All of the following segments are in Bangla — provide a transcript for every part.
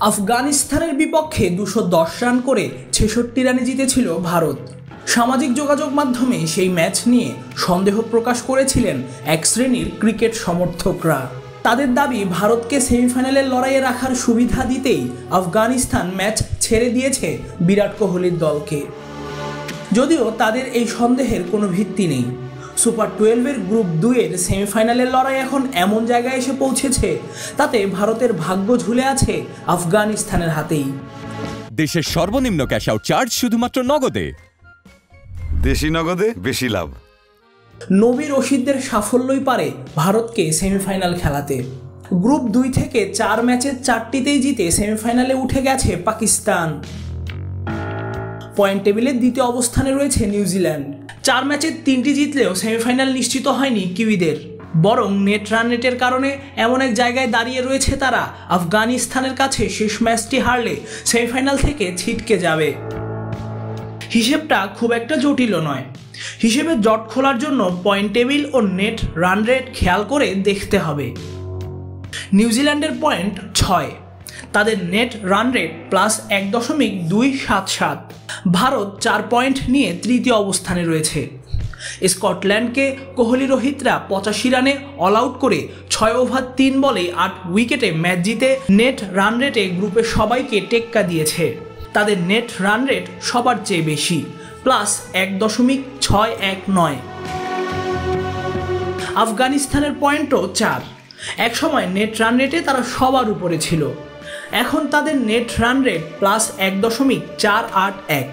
আফগানিস্তানের বিপক্ষে 210 রান করে 66 রানে জিতেছিল ভারত। সামাজিক যোগাযোগ মাধ্যমে সেই ম্যাচ নিয়ে সন্দেহ প্রকাশ করেছিলেন এক শ্রেণীর ক্রিকেট সমর্থকরা। তাদের দাবি ভারতকে সেমিফাইনালের লড়াইয়ে রাখার সুবিধা দিতেই আফগানিস্তান ম্যাচ ছেড়ে দিয়েছে বিরাট কোহলির দলকে। যদিও তাদের এই সন্দেহের কোনো ভিত্তি নেই। সুপার 12-এর গ্রুপ 2-এর সেমিফাইনালের লড়াই এখন এমন জায়গায় এসে পৌঁছেছে তাতে ভারতের ভাগ্য ঝুলে আছে আফগানিস্তানের হাতেই। দেশের সর্বনিম্ন ক্যাশ আউট চার্জ শুধুমাত্র নগদে। দেশি নগদে বেশি লাভ। নবী রশিদদের সাফল্যই পারে ভারতকে সেমিফাইনাল খেলাতে। গ্রুপ 2 থেকে 4 ম্যাচের 4টিতেই জিতে সেমিফাইনালে উঠে গেছে পাকিস্তান। পয়েন্ট টেবিলের দ্বিতীয় অবস্থানে রয়েছে নিউজিল্যান্ড। 4 ম্যাচের 3টি জিতলেও সেমিফাইনাল নিশ্চিত হয়নি কিউইদের, বরং নেট রান রেটের কারণে এমন এক জায়গায় দাঁড়িয়ে রয়েছে তারা আফগানিস্তানের কাছে শেষ ম্যাচটি হারলে সেমিফাইনাল থেকে ছিটকে যাবে। হিসেবটা খুব একটা জটিল নয়। হিসেবে জট খোলার জন্য পয়েন্ট টেবিল ও নেট রান রেট খেয়াল করে দেখতে হবে। নিউজিল্যান্ডের পয়েন্ট 6, তাদের নেট রান রেট +1.277। ভারত 4 পয়েন্ট নিয়ে তৃতীয় অবস্থানে রয়েছে। স্কটল্যান্ডকে কোহলি রোহিতরা 85 রানে অল আউট করে 6 ওভার 3 বলে 8 উইকেটে ম্যাচ জিতে নেট রান রেটে গ্রুপের সবাইকে টেক্কা দিয়েছে। তাদের নেট রান রেট সবার চেয়ে বেশি, +1.619। আফগানিস্তানের পয়েন্টও 4। একসময় নেট রান রেটে তারা সবার উপরে ছিল। এখন তাদের net run rate +1.481।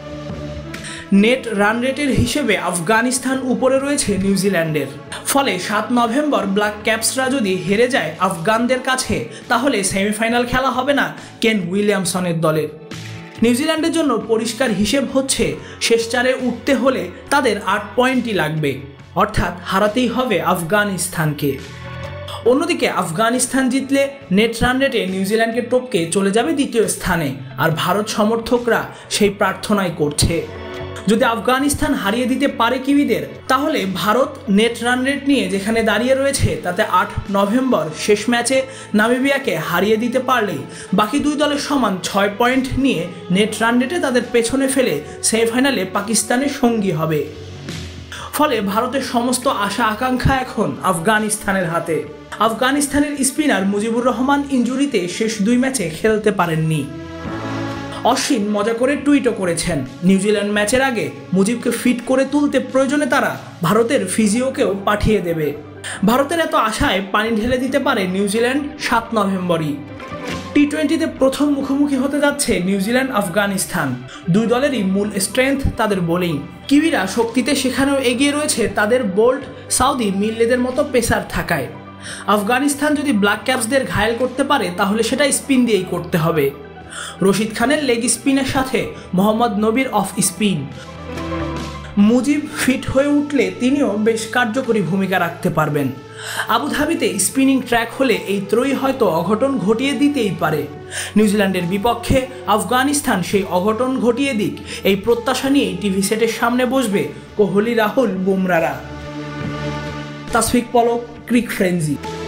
Net run রেটের হিসেবে আফগানিস্তান উপরে রয়েছে নিউজিল্যান্ডের। ফলে 7 নভেম্বর ব্ল্যাক ক্যাপসরা যদি হেরে যায় আফগানদের কাছে, তাহলে সেমিফাইনাল খেলা হবে না কেন উইলিয়ামসনের দলের। নিউজিল্যান্ডের জন্য পরিষ্কার হিসেব হচ্ছে শেষ 4-এ উঠতে হলে তাদের 8 পয়েন্টই লাগবে, অর্থাৎ হারাতেই হবে আফগানিস্তানকে। অন্যদিকে আফগানিস্তান জিতলে নেট রান রেটে নিউজিল্যান্ডকে টপকে চলে যাবে দ্বিতীয় স্থানে, আর ভারত সমর্থকরা সেই প্রার্থনাই করছে। যদি আফগানিস্তান হারিয়ে দিতে পারে কিউইদের, তাহলে ভারত নেট রান রেট নিয়ে যেখানে দাঁড়িয়ে রয়েছে তাতে 8 নভেম্বর শেষ ম্যাচে নামিবিয়াকে হারিয়ে দিতে পারলেই বাকি দুই দলের সমান 6 পয়েন্ট নিয়ে নেট রান রেটে তাদের পেছনে ফেলে সেমিফাইনালে পাকিস্তানের সঙ্গী হবে। ফলে ভারতের সমস্ত আশা আকাঙ্ক্ষা এখন আফগানিস্তানের হাতে। আফগানিস্তানের স্পিনার মুজিবুর রহমান ইনজুরিতে শেষ 2 ম্যাচে খেলতে পারেননি। অশ্বিন মজা করে টুইটও করেছেন, নিউজিল্যান্ড ম্যাচের আগে মুজিবকে ফিট করে তুলতে প্রয়োজনে তারা ভারতের ফিজিওকেও পাঠিয়ে দেবে। ভারতের এত আশায় পানি ঢেলে দিতে পারে নিউজিল্যান্ড 7 নভেম্বরই। টি-20তে প্রথম মুখোমুখি হতে যাচ্ছে নিউজিল্যান্ড আফগানিস্তান। দুই দলেরই মূল স্ট্রেংথ তাদের বোলিং। কিউইরা শক্তিতে সেখানেও এগিয়ে রয়েছে তাদের বোল্ট সাউদি মিল্লেদের মতো পেসার থাকায়। আফগানিস্তান যদি ব্ল্যাক ক্যাপসদের ঘায়েল করতে পারে তাহলে সেটা স্পিন দিয়েই করতে হবে। রশিদ খানের লেগ স্পিনের সাথে মোহাম্মদ নবীর অফ স্পিন। মুজিব ফিট হয়ে উঠলে তিনিও বেশ কার্যকরী ভূমিকা রাখতে পারবেন। আবুধাবিতে স্পিনিং ট্র্যাক হলে এই ত্রয়ী হয়তো অঘটন ঘটিয়ে দিতেই পারে। নিউজিল্যান্ডের বিপক্ষে আফগানিস্তান সেই অঘটন ঘটিয়ে দিক, এই প্রত্যাশা নিয়েই টিভি সেটের সামনে বসবে কোহলি, রাহুল, বুমরারা। Tasfiq Palak, Cric frenzy.